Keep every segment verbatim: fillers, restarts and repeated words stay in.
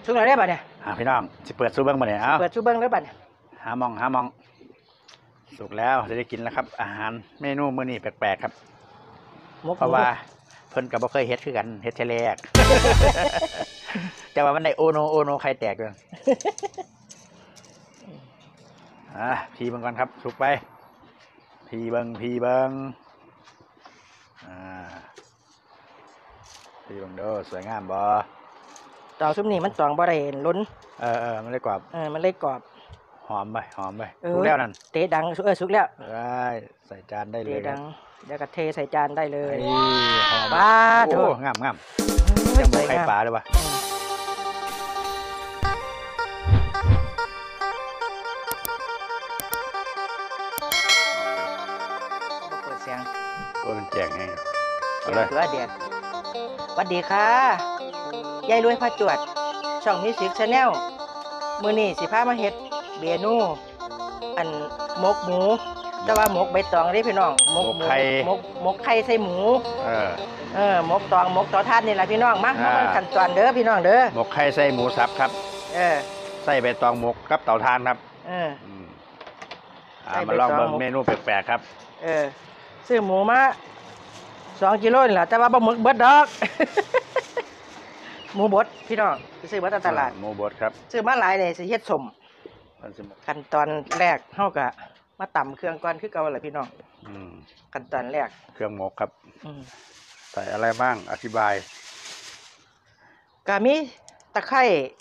สุกแล้วได้ป่ะเนี่ยอ่าพี่น้องจะเปิดซูเบิ้งมาเนี่ยเอาเปิดสุกเบิ้งได้ป่ะเนี่ยหามองหามองสุกแล้วจะได้กินแล้วครับ อาหารเมนูมื้อนี้แปลกๆครับเพราะว่าเพิ่นกับบ่เคยเฮ็ดคือกันเฮ็ดเทแรก แต่ว่ามันได้โอโนโอโนใครแตกเลยอ่ะพีเบิ่งก่อนครับสุกไปพีเบิ่งพีเบิ่งอ่าพีเบิ่งเด้อสวยงามบ่ตองซุปนี่มันตองบ่ได้ล้นเออเออมันเลยกรอบเออมันเลยกรอบหอมไปหอมไปสุกแล้วนั่นเตะดังเออสุกแล้วได้ใส่จานได้เลยเตะดังเดี๋ยวก็เทใส่จานได้เลยหอมบ้าโถงามงามยังบ่ไข่ปลาเลยวะเปิดเสียงตัวมันแจกไงเอาเลยตัวเดียวสวัสดีค่ะยายรวยพาจวดช่องมิวสิกชาแนลมื้อนี้สิพามาเฮ็ดเมนูอันหมกหมูแต่ว่าหมกใบตองเด้พี่น้องหมกหมูหมกหมกไข่ใส่หมูเออเออหมกตองหมกต่อทานนี่แหละพี่น้องมามาขั้นตอนเด้อพี่น้องเด้อหมกไข่ใส่หมูสับครับเออใส่ใบตองหมกกับเต่าทานครับเอออ่ามาลองเบิ่งเมนูแปลกๆครับเออซื้อหมูมาสองกิโลนี่แหละแต่ว่าบ่หมึกเบิดดอกหมูบดพี่น้องซื้อมาตลาดหมูบดครับซื้อมาหลายเลยสิเฮ็ดสมขั้นตอนแรกเฮาก็มาตำเครื่องก่อนคือเก่าแหละพี่น้องขั้นตอนแรกเครื่องหมกครับใส่อะไรบ้างอธิบายก็มีตะไคร้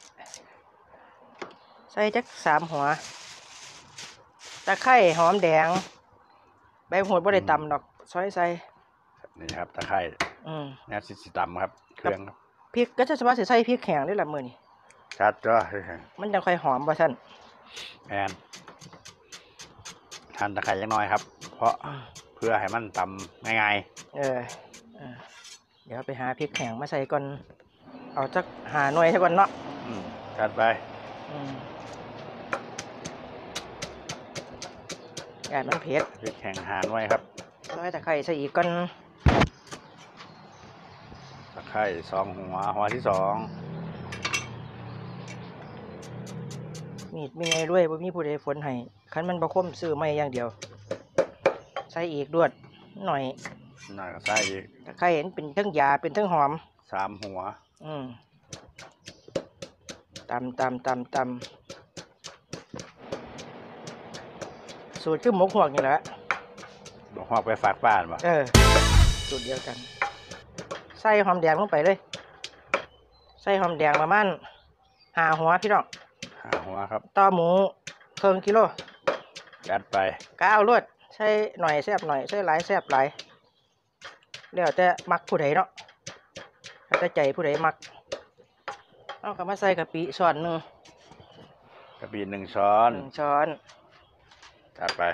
ใส่จักสามหัวตะไคร้หอมแดงใบโหดบ่ได้ตำดอกซอยใส่นี่ครับตะไคร้อืมแนวสิสิตำครับเครื่องพริกก็จะสามารถใส่พริกแห้งได้ละมื้อนี้ชัดจ้ะมันจังค่อยหอมว่าซั่นแอนทานตะไคร้ยังน้อยครับเพราะเพื่อให้มันตำง่ายๆเออเดี๋ยวไปหาพริกแห้งมาใส่ก่อนเอาจักหาหน่วยซะก่อนเนาะอืมจัดไปอืมแอบมันเผ็ดพริกแห้งหาหน่วยครับซอยตะไคร้ใส่อีกก่อนตะไคร้สองหัวหัวที่สองมีดมีไงด้วยบ่มีผู้ใดฝนให้คันมันบ่คมซื้อไม่อย่างเดียวใส่อีกด้วยหน่อยหน่อยก็ใส่อีกตะไคร้เห็นเป็นทั้งยาเป็นทั้งหอมสามหัวอืมตำตำตำตำสูตรคือหมกหวกนี่แหละหมกหวกไปฝากบ้านป่ะเออสูตรเดียวกันใส่หอมแดงลงไปเลยใส่หอมแดงประมาณห้าหัวพี่น้องห้าหัวครับต่อหมูครึ่งกิโลยัดไปก้าวลวดใส่หน่อยแซ่บหน่อยใส่หลายแซ่บหลายแล้วแต่มักผู้ใดเนาะแล้วแต่ใจผู้ใดมักเอากลับมาใส่กะปิช้อนหนึ่งกะปิหนึ่งช้อนหนึ่งช้อนจัดไป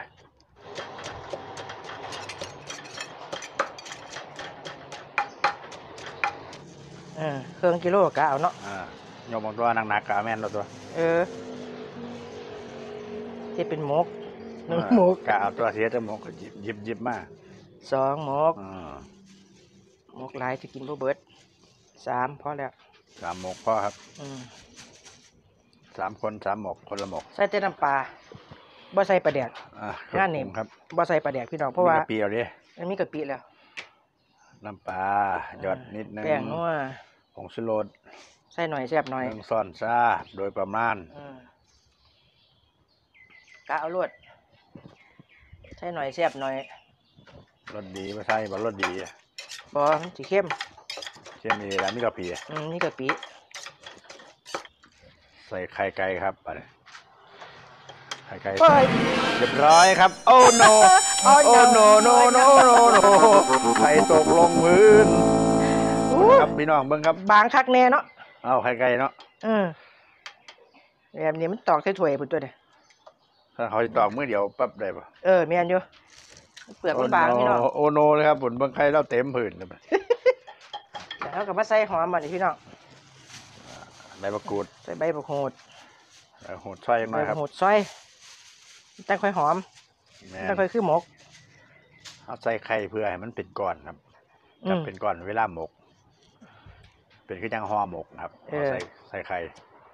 เออเครื่องกิโลกะเอาเนาะอ่ายกบางตัวหนักๆกะแม่นเราตัวเออที่เป็นหมกหนึ่งหมกกะเอาตัวเสียจะหมกหยิบหยิบหยิบมาสองหมกหมกหลายจะกินบ่เบิดสามพอแล้วสามหมกพอครับสามคนสามหมกคนละหมกใส่แต่น้ำปลาบ่ใส่ปลาแดกงานนี้ครับบ่ใส่ปลาแดกพี่น้องเพราะว่ามีกะปิเอาดิมันมีกะปิแล้วน้ำปลาหยดนิดนึงแป้งนัวผงชูรสใส่หน่อยแซ่บหน่อยหนึ่งช้อนชาโดยประมาณกะเอาลวดใส่หน่อยแซ่บหน่อยรสดีไม่ใช่บ่รสดีบ่มันสิเข้มเข้มนี่แล้วมีกะปิอืมนี่กะปิใส่ไข่ไก่ครับไปไข่ไก่เรียบร้อยครับโอ้โนโอ้โนโนโนโนโนไข่ตกลงพื้นครับพี่น้องเบิ่งครับบางคักแน่เนาะเอาไข่ไก่เนาะอืมแบบนี้มันตอกใส่ถ้วยพุ่นตัวเด้ถ้าเขาตอกมื้อเดียวปั๊บได้ป่ะเออแม่นอยู่เปลือกมันบางพี่น้องโอโนเลยครับผมเบิ่งไข่แล้วเต็มพื้นเลยแล้วก็มาใส่หอมบัดนี้พี่น้องใบมะกรูดใส่ใบมะกรูดใบมะกรูดซอยหน่อยครับใบมะกรูดซอยตั้งค่อยหอมตั้งค่อยคือหมกเอาใส่ไข่เพื่อให้มันเป็นก้อนครับจะเป็นก้อนเวลาหมกเป็นคือจังห่อหมกครับใส่ใส่ไข่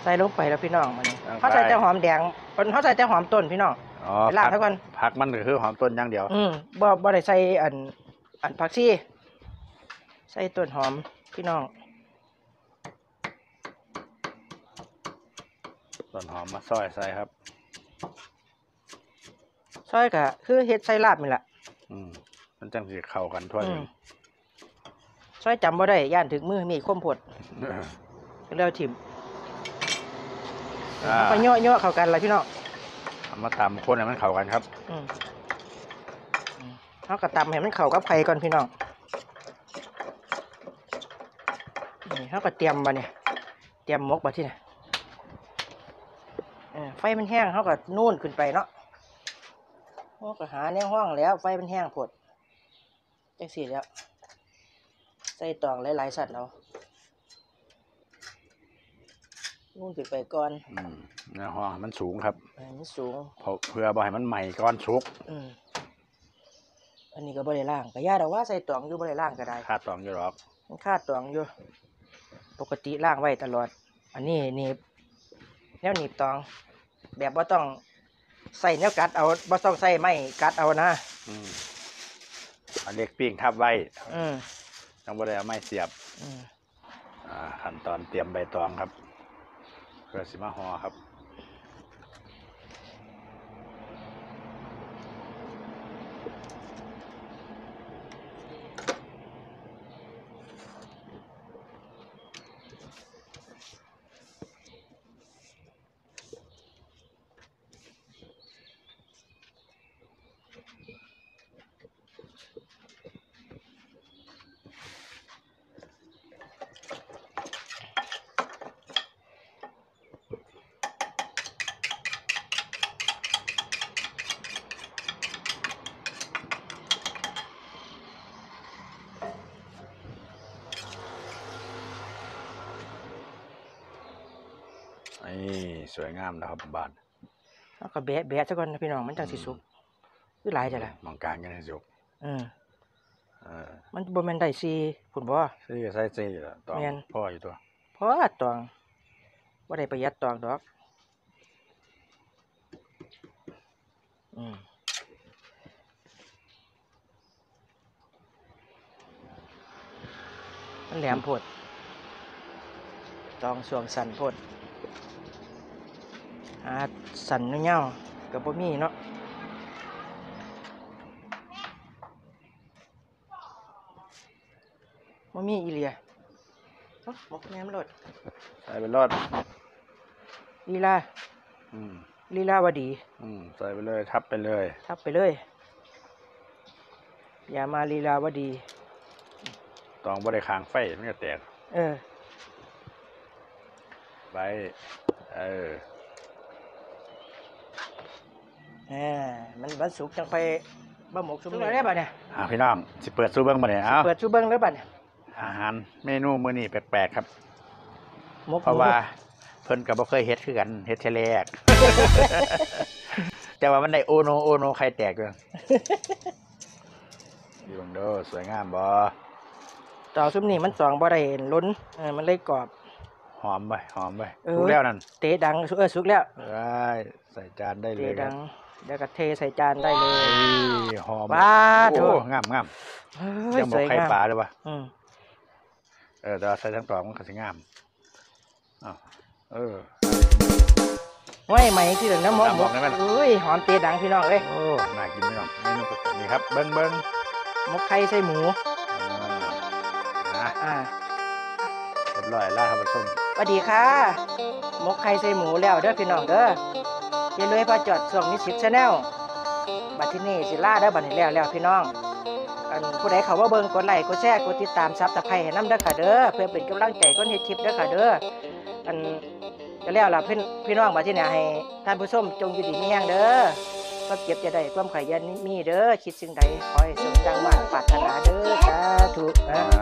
ใส่ลงไปแล้วพี่น้องมันเขาใส่แต่หอมแดงเขาใส่แต่หอมต้นพี่น้องอ๋อไปล้างเท่ากันผักมันก็คือหอมต้นอย่างเดียวอืมบ่บ่ได้ใส่อันอันผักชีใส่ต้นหอมพี่น้องต้นหอมมาซอยใส่ครับซอยก็คือเฮ็ดใส่ลาบนี่แหละอืมมันจังสิเข้ากันทั่วอืถึมงซอยจำบ่ได้ย่านถึงมือมีคมพดเร็วถิ่มอ่าไปย่อๆเข้ากันล่ะพี่น้องเอามาตำคนให้มันเข้ากันครับอืมอืมเฮาก็ตำให้มันเข้ากับไข่ก่อนพี่น้องนี่เฮาก็เตรียมบ่เนี่ยเตรียมหมกบ่ที่นี่เออไฟมันแห้งเฮาก็นู่นขึ้นไปเนาะเฮาก็หาแนวห้องแล้วไฟมันแห้งโพดจังซี่แล้วใส่ตองหลายๆสัตว์เอานู่นขึ้นไปก่อนอืมเนื้อห้องมันสูงครับให้มันสูงเพราะเพื่อบ่ให้มันใหม่ก้อนสุกอืมอันนี้ก็บ่ได้ล่างก็ย่าดอกว่าใส่ตองอยู่บ่ได้ล่างก็ได้ค่าตองอยู่หรอกมันคาดตองอยู่ปกติล่างไว้ตลอด อันนี้หนีบแนวหนีบตอง แบบว่าต้องใส่แนวกัดเอาบ่ต้องใส่ไม้กัดเอานะอืมเอาเล็กปิ้งทับไว้อืมต้องบ่ได้เอาไม้เสียบอืมอ่าขั้นตอนเตรียมใบตองครับเพื่อสิมาห่อครับนี่สวยงามนะครับบานแล้วก็แบะแบะซะก่อนนะพี่น้องมันจังสิสุกคือหลายจ้ะล่ะมองกลางกันให้สุกอืมเออมันบ่แม่นได้สี่พุ่นบ่ซี่ใส่ซี่ละตองแม่นพ่ออยู่ตัวเพราะตองบ่ได้ประหยัดตองดอกอืมมันแหลมโพดตองสวงสันโพดหาสันเงาๆก็บ่มีเนาะบ่มีอีเลียเอ้าหมกแม่มนโลดใส่ไปรอดลีลาอืมลีลาวดีอืมใส่ไปเลยทับไปเลยทับไปเลยอย่ามาลีลาวดีตองบ่ได้ค้างไฟมันจะแตกเออไปเออเออมันมันสุกจังไปบะหมกสุกแล้วได้ป่ะเนี่ยอ่าพี่น้องสิเปิดสู้เบิ้งมาเนี่ยเอาเปิดชูเบิ้งแล้วป่ะเนี่ยอาหารเมนูมื้อนี้แปลกๆครับหมกเพราะว่าเพิ่นก็บ่เคยเฮ็ดคือกันเฮ็ดเทแรก แต่ว่ามันได้โอโนโอโนไข่แตกด้วยดูเบิ่งเด้อสวยงามบ่ต่อซุ้มนี่มันสองบ่ได้ล้นเออมันเลยกรอบหอมไปหอมไปเออทุกแล้วนั่นเตะดังเออสุกแล้วได้ใส่จานได้เลเตะยคดัรับงเดี๋ยวก็เทใส่จานได้เลยเอ้ยหอมว้าโถโอ้งามงามเฮ้เดี๋ยยวหมสกวยไข่งามปลาเลยว่ะอืมเออแต่ว่าใส่ทั้งตองมันก็สิงามอ้าวเออไว้ไหมที่เหลือน้ำหมกน้ำหมกได้ไหมล่ะเอ้ยหอมเตะดังพี่น้องเอ้ยโอ้น่ากินพี่น้องเมนูแปลกๆนี่ครับเบิ้งเบิ้งหมกไข่ใส่หมูอ่านะอ่าเรียบร้อยแล้วครับผู้ชมสวัสดีค่ะหมกไข่ใส่หมูแล้วเด้อพี่น้องเด้ออย่าเลยพาจอดช่วงนี้สิบชาแนลบัดที่นี่สิล่าเด้อบัดนี้แล้วแล้วพี่น้องอันผู้ใดเขาว่าเบิ่งกดไลค์กดแชร์กดติดตามซับตะไคร้ให้นำเด้อค่ะเด้อเพื่อเป็นกำลังใจก้นเฮ็ดคลิปเด้อค่ะเด้ออันก็แล้วล่ะเพิ่นพี่น้องบัดที่นี่ให้ท่านผู้ชมจงอยู่ดีมีแรงเด้อความเจ็บจะได้ความไข่ยันมีเด้อคิดสิ่งใดขอให้สมดังหวังปรารถนาเด้อสาธุนะ